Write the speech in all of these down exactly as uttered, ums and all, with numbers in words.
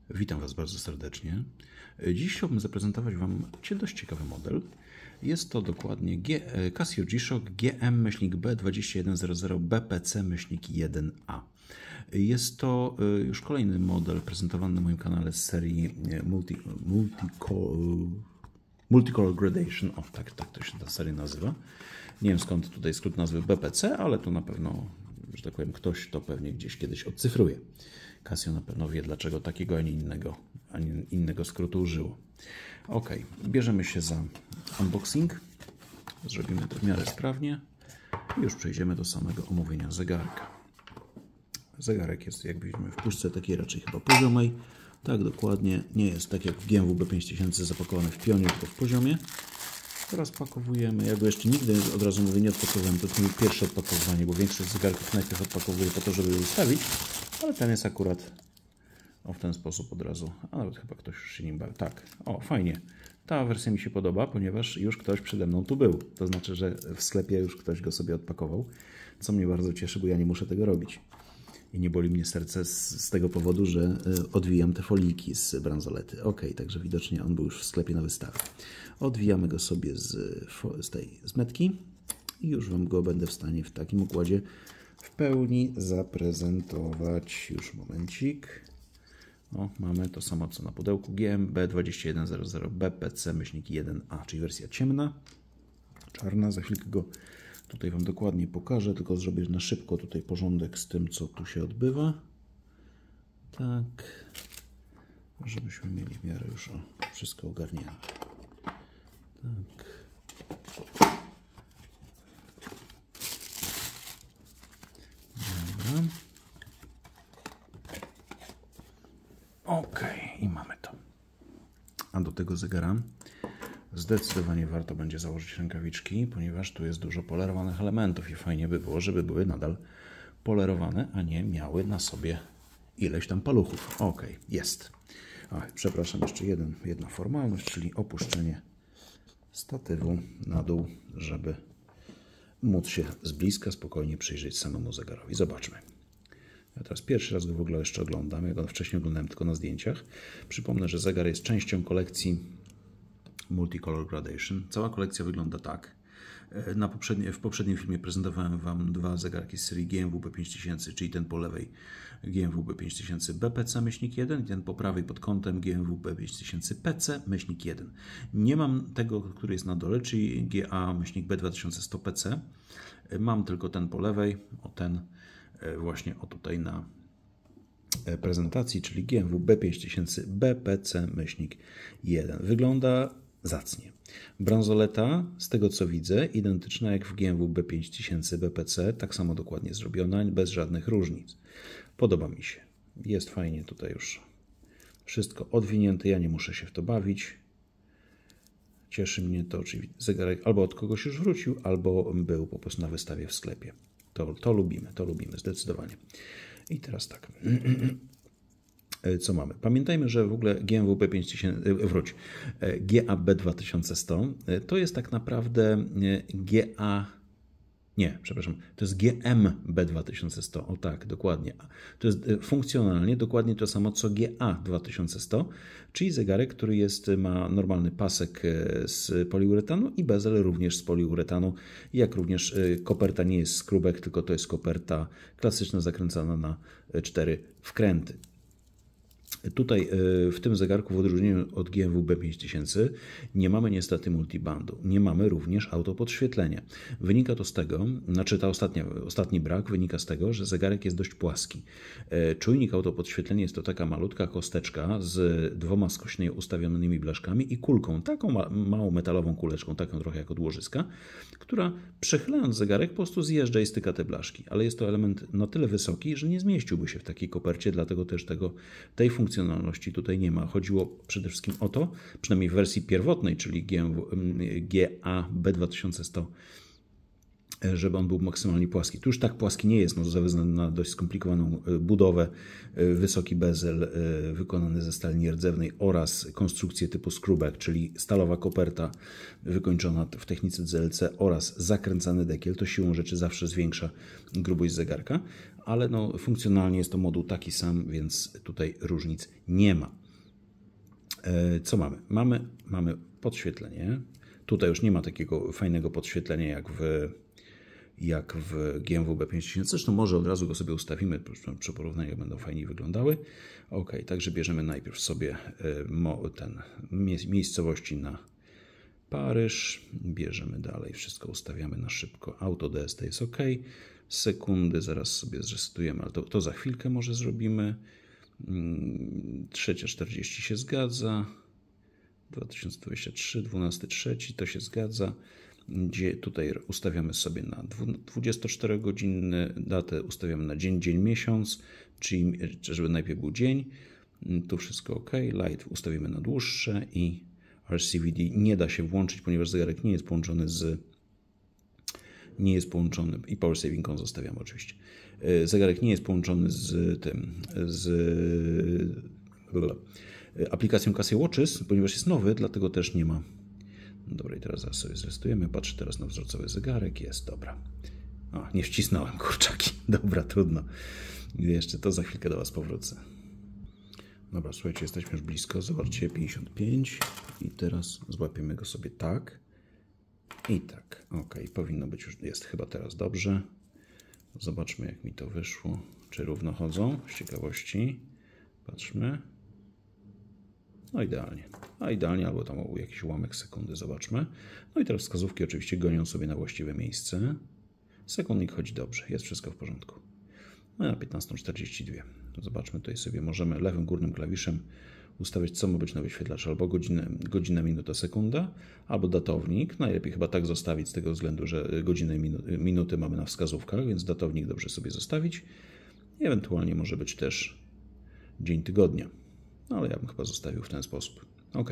Witam Was bardzo serdecznie. Dziś chciałbym zaprezentować Wam dość ciekawy model. Jest to dokładnie G, Casio G-Shock G M B dwa jeden zero zero B P C jeden A. Jest to już kolejny model prezentowany na moim kanale z serii Multi, Multicolor, Multicolor Gradation. O, tak, tak to się ta seria nazywa. Nie wiem skąd tutaj skrót nazwy B P C, ale to na pewno, że tak powiem, ktoś to pewnie gdzieś kiedyś odcyfruje. Casio na pewno wie, dlaczego takiego, a nie innego, a nie innego skrótu użyło. Ok, bierzemy się za unboxing. Zrobimy to w miarę sprawnie i już przejdziemy do samego omówienia zegarka. Zegarek jest, jak widzimy, w puszce takiej raczej chyba poziomej. Tak, dokładnie. Nie jest tak jak w G M W B pięć tysięcy zapakowany w pionie, tylko w poziomie. Rozpakowujemy. Ja go jeszcze nigdy, od razu mówię, nie odpakowałem. To jest mój pierwsze odpakowanie, bo większość zegarków najpierw odpakowuję po to, żeby je ustawić. Ale ten jest akurat o, w ten sposób od razu. A nawet chyba ktoś już się nim bawi. Tak, o, fajnie. Ta wersja mi się podoba, ponieważ już ktoś przede mną tu był. To znaczy, że w sklepie już ktoś go sobie odpakował, co mnie bardzo cieszy, bo ja nie muszę tego robić. I nie boli mnie serce z, z tego powodu, że odwijam te folijki z bransolety. Ok, także widocznie on był już w sklepie na wystawie. Odwijamy go sobie z, z tej z metki i już Wam go będę w stanie w takim układzie w pełni zaprezentować. Już momencik. O, mamy to samo co na pudełku G M B dwa jeden zero zero B P C jeden A, czyli wersja ciemna, czarna. Za chwilkę go tutaj Wam dokładnie pokażę, tylko zrobię na szybko tutaj porządek z tym, co tu się odbywa. Tak, żebyśmy mieli w miarę już o, wszystko ogarnięte. Tak. Dobra. Ok, i mamy to. A do tego zegara zdecydowanie warto będzie założyć rękawiczki, ponieważ tu jest dużo polerowanych elementów i fajnie by było, żeby były nadal polerowane, a nie miały na sobie ileś tam paluchów. Ok, jest. Ach, przepraszam, jeszcze jeden, jedna formalność, czyli opuszczenie statywu na dół, żeby móc się z bliska spokojnie przyjrzeć samemu zegarowi. Zobaczmy. Ja teraz pierwszy raz go w ogóle jeszcze oglądam. Ja go wcześniej oglądałem tylko na zdjęciach. Przypomnę, że zegar jest częścią kolekcji Multicolor Gradation. Cała kolekcja wygląda tak. Na poprzednie, w poprzednim filmie prezentowałem Wam dwa zegarki z serii G M W B pięć tysięcy, czyli ten po lewej G M W B pięć tysięcy B P C jeden i ten po prawej pod kątem G M W B pięć tysięcy P C jeden. Nie mam tego, który jest na dole, czyli G A B dwa tysiące sto P C. Mam tylko ten po lewej, o ten właśnie o tutaj na prezentacji, czyli G M W B pięć tysięcy B P C jeden. Wygląda zacnie. Bransoleta, z tego co widzę, identyczna jak w G M W B pięć tysięcy B P C, tak samo dokładnie zrobiona, bez żadnych różnic. Podoba mi się. Jest fajnie tutaj już wszystko odwinięte, ja nie muszę się w to bawić. Cieszy mnie to, czyli zegarek albo od kogoś już wrócił, albo był po prostu na wystawie w sklepie. To, to lubimy, to lubimy zdecydowanie. I teraz tak. Co mamy? Pamiętajmy, że w ogóle G M W B pięć tysięcy, wróć, G A B dwa tysiące sto to jest tak naprawdę G A, nie, przepraszam, to jest G M B dwa tysiące sto, o tak, dokładnie. To jest funkcjonalnie dokładnie to samo co G A dwa tysiące sto, czyli zegarek, który jest, ma normalny pasek z poliuretanu i bezel również z poliuretanu, jak również koperta nie jest skrubek, tylko to jest koperta klasyczna zakręcana na cztery wkręty. Tutaj w tym zegarku, w odróżnieniu od G M W B pięć tysięcy, nie mamy niestety multibandu. Nie mamy również autopodświetlenia. Wynika to z tego, znaczy ta ostatnia, ostatni brak wynika z tego, że zegarek jest dość płaski. Czujnik autopodświetlenia jest to taka malutka kosteczka z dwoma skośnie ustawionymi blaszkami i kulką, taką ma małą metalową kuleczką, taką trochę jak od łożyska, która przechylając zegarek po prostu zjeżdża i styka te blaszki. Ale jest to element na tyle wysoki, że nie zmieściłby się w takiej kopercie, dlatego też tego, tej funkcji funkcjonalności tutaj nie ma. Chodziło przede wszystkim o to, przynajmniej w wersji pierwotnej, czyli G A B dwa tysiące sto, żeby on był maksymalnie płaski. Tu już tak płaski nie jest, no, ze względu na dość skomplikowaną budowę, wysoki bezel wykonany ze stali nierdzewnej oraz konstrukcję typu screwback, czyli stalowa koperta wykończona w technice C L C oraz zakręcany dekiel. To siłą rzeczy zawsze zwiększa grubość zegarka, ale no, funkcjonalnie jest to moduł taki sam, więc tutaj różnic nie ma. Co mamy? Mamy, mamy podświetlenie. Tutaj już nie ma takiego fajnego podświetlenia jak w, jak w G M W B pięć tysięcy. Zresztą może od razu go sobie ustawimy, przy porównaniu będą fajniej wyglądały. Ok, także bierzemy najpierw sobie ten miejscowości na Paryż. Bierzemy dalej, wszystko ustawiamy na szybko. Auto D S T jest ok. Sekundy, zaraz sobie zresetujemy, ale to, to za chwilkę może zrobimy. Trzecia czterdzieści się zgadza. dwa tysiące dwudziesty trzeci, dwunasty trzeci to się zgadza. Gdzie tutaj ustawiamy sobie na dwudziestoczterogodzinny, datę ustawiamy na dzień, dzień, miesiąc, czyli żeby najpierw był dzień. Tu wszystko ok. Light ustawimy na dłuższe i R C V D nie da się włączyć, ponieważ zegarek nie jest połączony z nie jest połączony i Power Saving On zostawiamy oczywiście. Zegarek nie jest połączony z tym z aplikacją Casio Watches, ponieważ jest nowy, dlatego też nie ma. Dobra, i teraz zaraz sobie zrestujemy. Patrzę teraz na wzorcowy zegarek. Jest, dobra. O, nie wcisnąłem, kurczaki. Dobra, trudno. Jeszcze to za chwilkę do Was powrócę. Dobra, słuchajcie, jesteśmy już blisko. Zobaczcie, pięćdziesiąt pięć. I teraz złapiemy go sobie tak. I tak. Ok, powinno być już, jest chyba teraz dobrze. Zobaczmy, jak mi to wyszło. Czy równo chodzą? Z ciekawości. Patrzmy. No idealnie. A idealnie, albo tam o jakiś ułamek sekundy, zobaczmy. No i teraz wskazówki oczywiście gonią sobie na właściwe miejsce. Sekundnik chodzi dobrze, jest wszystko w porządku. No na piętnastą czterdzieści dwa. Zobaczmy, tutaj sobie możemy lewym górnym klawiszem ustawiać, co ma być na wyświetlaczu. Albo godzinę, godzinę, minuta, sekunda, albo datownik. Najlepiej chyba tak zostawić z tego względu, że godziny, minuty mamy na wskazówkach, więc datownik dobrze sobie zostawić. I ewentualnie może być też dzień tygodnia. No, ale ja bym chyba zostawił w ten sposób. Ok.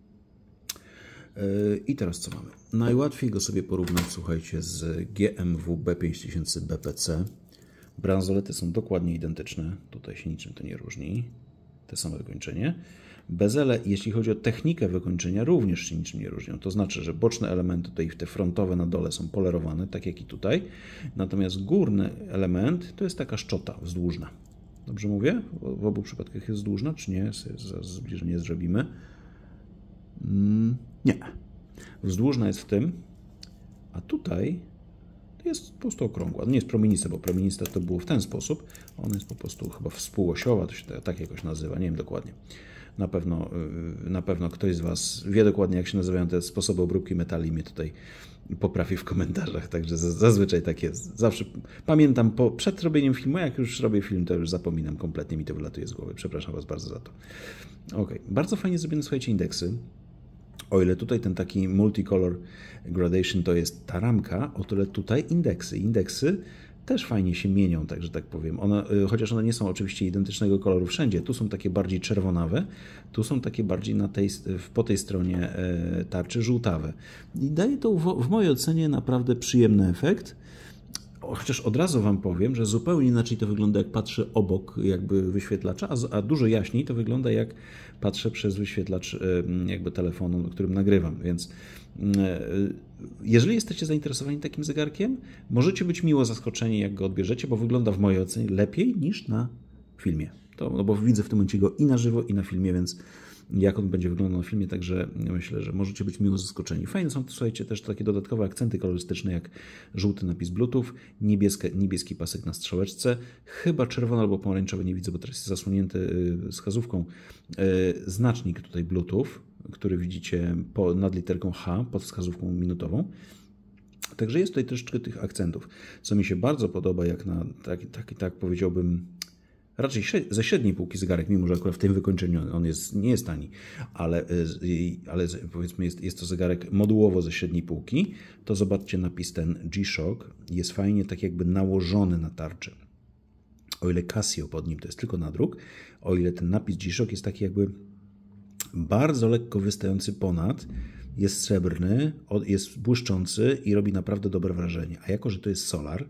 Yy, I teraz co mamy? Najłatwiej go sobie porównać, słuchajcie, z G M W B pięć tysięcy B P C. Bransolety są dokładnie identyczne. Tutaj się niczym to nie różni. Te same wykończenie. Bezele, jeśli chodzi o technikę wykończenia, również się niczym nie różnią. To znaczy, że boczne elementy, tutaj te frontowe na dole są polerowane, tak jak i tutaj. Natomiast górny element to jest taka szczota wzdłużna. Dobrze mówię? W obu przypadkach jest wzdłużna, czy nie? Zaraz zbliżenie zrobimy. Mm, nie. Wzdłużna jest w tym, a tutaj jest po prostu okrągła. Nie jest promienista, bo promienista to było w ten sposób. Ona jest po prostu chyba współosiowa, to się tak jakoś nazywa, nie wiem dokładnie. Na pewno, na pewno ktoś z Was wie dokładnie, jak się nazywają te sposoby obróbki metali i mnie tutaj poprawi w komentarzach, także zazwyczaj tak jest. Zawsze pamiętam po, przed robieniem filmu, jak już robię film, to już zapominam kompletnie, mi to wylatuje z głowy. Przepraszam Was bardzo za to. Ok, bardzo fajnie zrobione, słuchajcie, indeksy. O ile tutaj ten taki multicolor gradation to jest ta ramka, o tyle tutaj indeksy. Indeksy też fajnie się mienią, tak że tak powiem. One, chociaż one nie są oczywiście identycznego koloru wszędzie. Tu są takie bardziej czerwonawe, tu są takie bardziej na tej, po tej stronie tarczy żółtawe. I daje to w, w mojej ocenie naprawdę przyjemny efekt. Chociaż od razu Wam powiem, że zupełnie inaczej to wygląda, jak patrzę obok jakby wyświetlacza, a, a dużo jaśniej to wygląda, jak patrzę przez wyświetlacz jakby telefonu, którym nagrywam. Więc jeżeli jesteście zainteresowani takim zegarkiem, możecie być miło zaskoczeni, jak go odbierzecie, bo wygląda w mojej ocenie lepiej niż na filmie. To, no bo widzę w tym momencie go i na żywo, i na filmie, więc jak on będzie wyglądał na filmie, także myślę, że możecie być miło zaskoczeni. Fajne są, słuchajcie, też takie dodatkowe akcenty kolorystyczne, jak żółty napis Bluetooth, niebieski, niebieski pasek na strzałeczce, chyba czerwony albo pomarańczowy, nie widzę, bo teraz jest zasłonięty wskazówką, znacznik tutaj Bluetooth, który widzicie po, nad literką H, pod wskazówką minutową. Także jest tutaj troszeczkę tych akcentów, co mi się bardzo podoba, jak na, tak, tak, tak powiedziałbym, raczej ze średniej półki zegarek, mimo że akurat w tym wykończeniu on jest, nie jest tani, ale, ale powiedzmy jest, jest to zegarek modułowo ze średniej półki, to zobaczcie napis ten G-Shock, jest fajnie tak jakby nałożony na tarczę. O ile Casio pod nim to jest tylko nadruk, o ile ten napis G-Shock jest taki jakby bardzo lekko wystający ponad, jest srebrny, jest błyszczący i robi naprawdę dobre wrażenie. A jako że to jest Solar,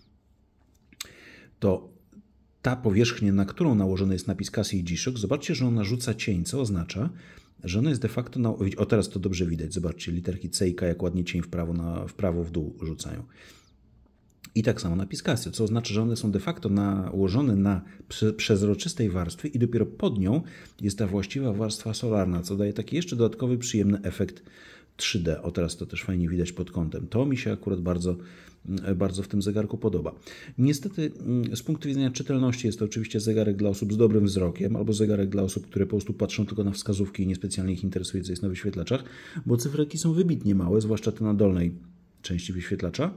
to ta powierzchnia, na którą nałożony jest napis Casio i G-Shock, zobaczcie, że ona rzuca cień, co oznacza, że ona jest de facto... Na... O, teraz to dobrze widać. Zobaczcie, literki C i K jak ładnie cień w prawo, na... w prawo, w dół rzucają. I tak samo napis Casio, co oznacza, że one są de facto nałożone na przezroczystej warstwie i dopiero pod nią jest ta właściwa warstwa solarna, co daje taki jeszcze dodatkowy, przyjemny efekt trzy D. O, teraz to też fajnie widać pod kątem. To mi się akurat bardzo, bardzo w tym zegarku podoba. Niestety z punktu widzenia czytelności jest to oczywiście zegarek dla osób z dobrym wzrokiem albo zegarek dla osób, które po prostu patrzą tylko na wskazówki i niespecjalnie ich interesuje, co jest na wyświetlaczach, bo cyferki są wybitnie małe, zwłaszcza te na dolnej części wyświetlacza.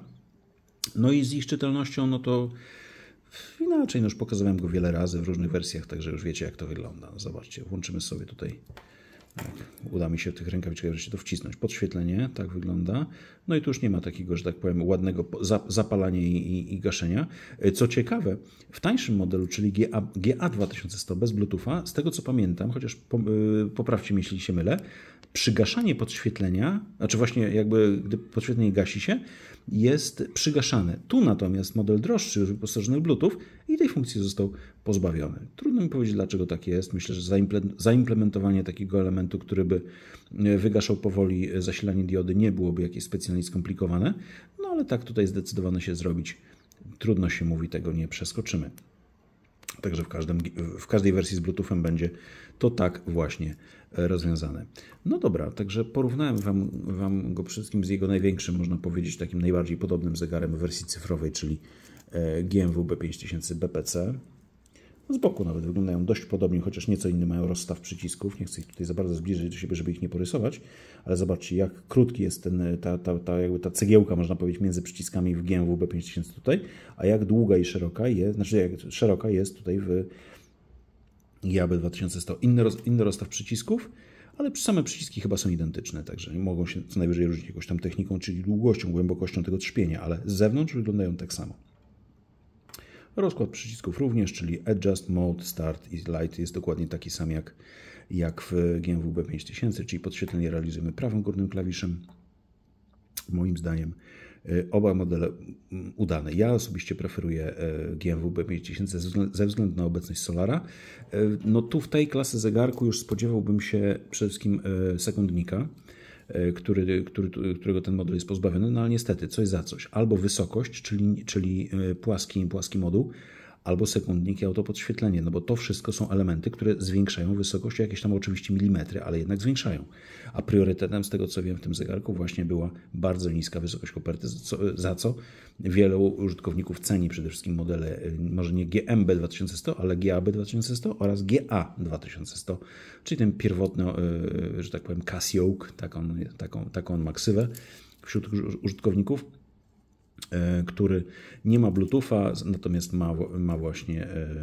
No i z ich czytelnością, no to inaczej, no już pokazywałem go wiele razy w różnych wersjach, także już wiecie, jak to wygląda. Zobaczcie, włączymy sobie tutaj, tak, uda mi się w tych rękawiczkach wreszcie to wcisnąć. Podświetlenie, tak wygląda. No i tu już nie ma takiego, że tak powiem, ładnego zapalania i, i, i gaszenia. Co ciekawe, w tańszym modelu, czyli G A dwa tysiące sto bez Bluetootha, z tego co pamiętam, chociaż poprawcie mnie, jeśli się mylę, przygaszanie podświetlenia, znaczy właśnie jakby gdy podświetlenie gasi się, jest przygaszane. Tu natomiast model droższy, już wyposażony w Bluetooth i tej funkcji został pozbawiony. Trudno mi powiedzieć, dlaczego tak jest. Myślę, że zaimplementowanie takiego elementu, który by wygaszał powoli zasilanie diody, nie byłoby jakieś specjalnie skomplikowane, no ale tak tutaj zdecydowano się zrobić. Trudno się mówi, tego nie przeskoczymy. Także w, każdym, w każdej wersji z Bluetoothem będzie to tak właśnie rozwiązane. No dobra, także porównałem wam, wam go przede wszystkim z jego największym, można powiedzieć, takim najbardziej podobnym zegarem w wersji cyfrowej, czyli G M W B pięć tysięcy B P C. Z boku nawet wyglądają dość podobnie, chociaż nieco inny mają rozstaw przycisków. Nie chcę ich tutaj za bardzo zbliżyć do siebie, żeby ich nie porysować, ale zobaczcie, jak krótki jest ten, ta, ta, ta, jakby ta cegiełka, można powiedzieć, między przyciskami w G M W B pięć tysięcy tutaj, a jak długa i szeroka jest, znaczy jak szeroka jest tutaj w G A B dwa tysiące sto. Inny, roz, inny rozstaw przycisków, ale same przyciski chyba są identyczne, także mogą się co najwyżej różnić jakąś tam techniką, czyli długością, głębokością tego trzpienia, ale z zewnątrz wyglądają tak samo. Rozkład przycisków również, czyli Adjust, Mode, Start i Light jest dokładnie taki sam jak, jak w G M W B pięć tysięcy, czyli podświetlenie realizujemy prawym górnym klawiszem. Moim zdaniem oba modele udane. Ja osobiście preferuję G M W B pięć tysięcy ze względu na obecność Solara. No tu w tej klasy zegarku już spodziewałbym się przede wszystkim sekundnika, Który, który, którego ten model jest pozbawiony, no ale niestety coś za coś. Albo wysokość, czyli, czyli płaski, płaski moduł, albo sekundnik i autopodświetlenie, no bo to wszystko są elementy, które zwiększają wysokość o jakieś tam oczywiście milimetry, ale jednak zwiększają. A priorytetem, z tego co wiem, w tym zegarku właśnie była bardzo niska wysokość koperty, za co wielu użytkowników ceni przede wszystkim modele, może nie G M B dwa tysiące sto, ale G A B dwa tysiące sto oraz G A dwa tysiące sto, czyli ten pierwotny, że tak powiem, Casio, taką, taką, taką on ma ksywę wśród użytkowników, który nie ma Bluetootha, natomiast ma, ma właśnie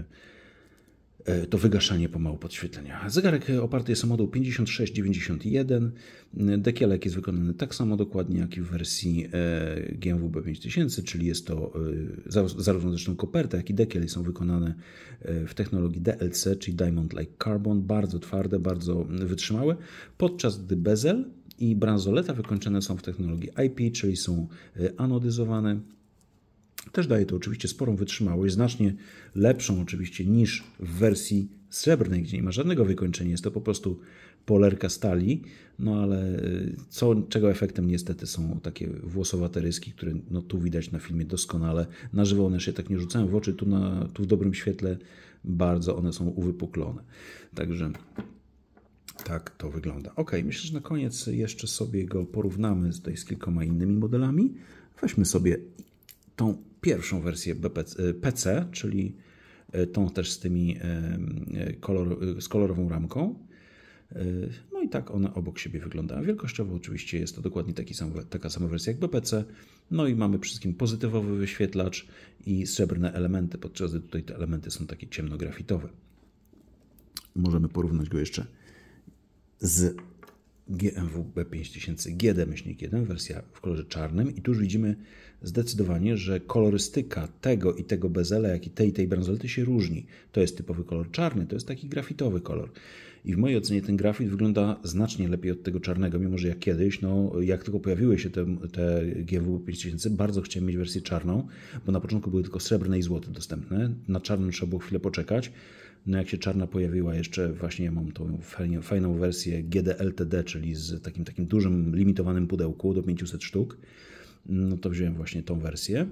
to wygaszanie pomału podświetlenia. Zegarek oparty jest o moduł pięćdziesiąt sześć dziewięćdziesiąt jeden. Dekielek jest wykonany tak samo dokładnie jak i w wersji G M W B pięć tysięcy, czyli jest to zarówno zresztą koperta, jak i dekiel są wykonane w technologii D L C, czyli Diamond Like Carbon, bardzo twarde, bardzo wytrzymałe, podczas gdy bezel i bransoleta wykończone są w technologii I P, czyli są anodyzowane. Też daje to oczywiście sporą wytrzymałość, znacznie lepszą oczywiście niż w wersji srebrnej, gdzie nie ma żadnego wykończenia, jest to po prostu polerka stali, no ale co, czego efektem niestety są takie włosowate ryski, które no tu widać na filmie doskonale. Na żywo one się tak nie rzucają w oczy, tu, na, tu w dobrym świetle bardzo one są uwypuklone. Także tak to wygląda. Ok, myślę, że na koniec jeszcze sobie go porównamy tutaj z kilkoma innymi modelami. Weźmy sobie tą pierwszą wersję P C, czyli tą też z tymi kolor, z kolorową ramką. No i tak one obok siebie wyglądają. Wielkościowo oczywiście jest to dokładnie taki sam, taka sama wersja jak B P C. No i mamy przede wszystkim pozytywowy wyświetlacz i srebrne elementy, podczas gdy tutaj te elementy są takie ciemnografitowe. Możemy porównać go jeszcze z G M W B pięć tysięcy G D jeden, wersja w kolorze czarnym i tu już widzimy zdecydowanie, że kolorystyka tego i tego bezela, jak i tej i tej bransolety się różni. To jest typowy kolor czarny, to jest taki grafitowy kolor. I w mojej ocenie ten grafit wygląda znacznie lepiej od tego czarnego, mimo że jak kiedyś, no jak tylko pojawiły się te, te G M W pięć tysięcy, bardzo chciałem mieć wersję czarną, bo na początku były tylko srebrne i złote dostępne. Na czarnym trzeba było chwilę poczekać. No jak się czarna pojawiła jeszcze, właśnie ja mam tą fajną wersję G D L T D, czyli z takim, takim dużym, limitowanym pudełku do pięciuset sztuk, no to wziąłem właśnie tą wersję.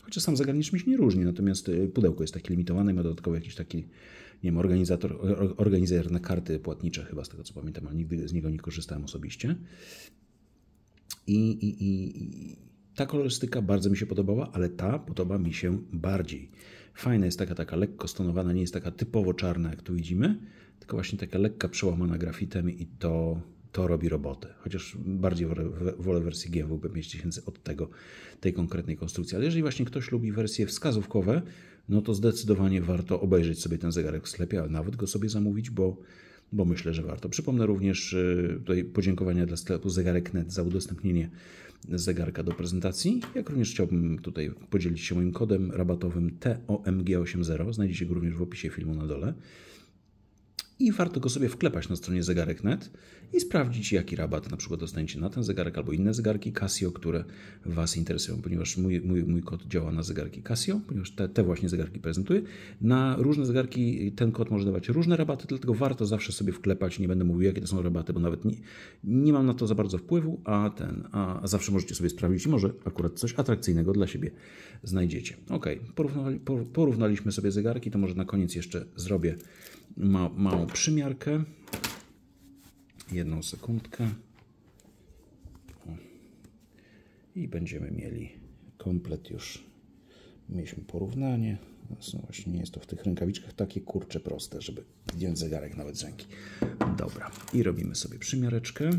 Chociaż sam zegar niczym się nie różni, natomiast pudełko jest takie limitowane i ma dodatkowo jakiś taki, nie wiem, organizator, organizer na karty płatnicze chyba, z tego co pamiętam, ale nigdy z niego nie korzystałem osobiście. I, i, i ta kolorystyka bardzo mi się podobała, ale ta podoba mi się bardziej. Fajna jest taka, taka lekko stonowana, nie jest taka typowo czarna, jak tu widzimy, tylko właśnie taka lekka przełamana grafitem i to, to robi robotę. Chociaż bardziej wolę, wolę wersję G M W P pięć tysięcy od tego, tej konkretnej konstrukcji. Ale jeżeli właśnie ktoś lubi wersje wskazówkowe, no to zdecydowanie warto obejrzeć sobie ten zegarek w sklepie, a nawet go sobie zamówić, bo bo myślę, że warto. Przypomnę również tutaj podziękowania dla sklepu zegarek kropka net za udostępnienie zegarka do prezentacji. Jak również chciałbym tutaj podzielić się moim kodem rabatowym T O M G osiemdziesiąt. Znajdziecie go również w opisie filmu na dole. I warto go sobie wklepać na stronie zegarek kropka net i sprawdzić, jaki rabat na przykład dostaniecie na ten zegarek albo inne zegarki Casio, które Was interesują, ponieważ mój, mój, mój kod działa na zegarki Casio, ponieważ te, te właśnie zegarki prezentuję. Na różne zegarki ten kod może dawać różne rabaty, dlatego warto zawsze sobie wklepać. Nie będę mówił, jakie to są rabaty, bo nawet nie, nie mam na to za bardzo wpływu, a, ten, a zawsze możecie sobie sprawdzić i może akurat coś atrakcyjnego dla siebie znajdziecie. Ok, porównali, porównaliśmy sobie zegarki, to może na koniec jeszcze zrobię ma, małą przymiarkę. Jedną sekundkę. O. I będziemy mieli komplet już. Mieliśmy porównanie. No właśnie nie jest to w tych rękawiczkach takie kurcze proste, żeby zdjąć zegarek nawet z ręki. Dobra. I robimy sobie przymiareczkę.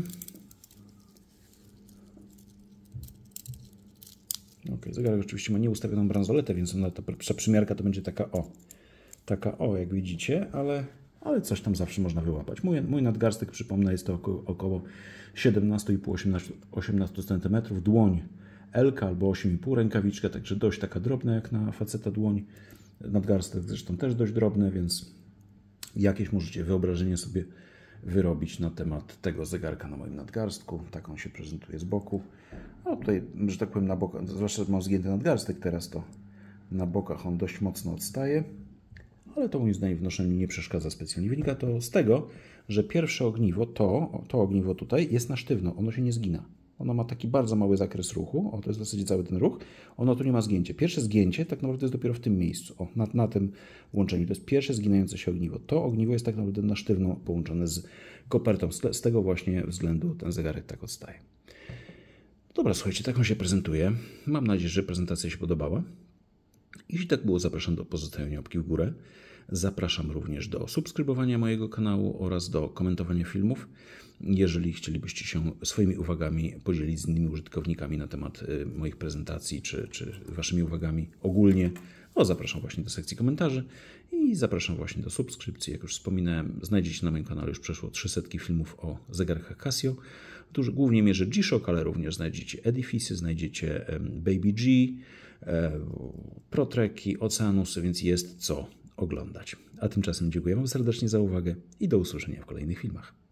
Ok, zegarek oczywiście ma nieustawioną bransoletę, więc ona, ta przymiarka to będzie taka o. Taka o, jak widzicie, ale, ale coś tam zawsze można wyłapać. Mój, mój nadgarstek, przypomnę, jest to około, około siedemnaście i pół do osiemnastu centymetrów. Dłoń L albo osiem i pół, rękawiczka, także dość taka drobna jak na faceta dłoń. Nadgarstek zresztą też dość drobny, więc jakieś możecie wyobrażenie sobie wyrobić na temat tego zegarka na moim nadgarstku. Tak on się prezentuje z boku. No tutaj, że tak powiem, na bokach, zwłaszcza, że mam zgięty nadgarstek teraz, to na bokach on dość mocno odstaje. Ale to moim zdaniem w noszeniu nie przeszkadza specjalnie. Wynika to z tego, że pierwsze ogniwo, to, to ogniwo tutaj jest na sztywno, ono się nie zgina. Ono ma taki bardzo mały zakres ruchu, o, to jest w zasadzie cały ten ruch, ono tu nie ma zgięcia. Pierwsze zgięcie tak naprawdę jest dopiero w tym miejscu, o, na, na tym łączeniu. To jest pierwsze zginające się ogniwo. To ogniwo jest tak naprawdę na sztywno połączone z kopertą. Z, z tego właśnie względu ten zegarek tak odstaje. Dobra, słuchajcie, tak on się prezentuje. Mam nadzieję, że prezentacja się podobała. Jeśli tak było, zapraszam do pozostawienia łapki w górę. Zapraszam również do subskrybowania mojego kanału oraz do komentowania filmów. Jeżeli chcielibyście się swoimi uwagami podzielić z innymi użytkownikami na temat moich prezentacji, czy, czy waszymi uwagami ogólnie, no zapraszam właśnie do sekcji komentarzy i zapraszam właśnie do subskrypcji. Jak już wspominałem, znajdziecie na moim kanale już przeszło trzysta filmów o zegarkach Casio, którzy głównie mierzy G-Shock, ale również znajdziecie Edifice, znajdziecie Baby G, Protreki, Oceanusy, więc jest co oglądać. A tymczasem dziękuję Wam serdecznie za uwagę i do usłyszenia w kolejnych filmach.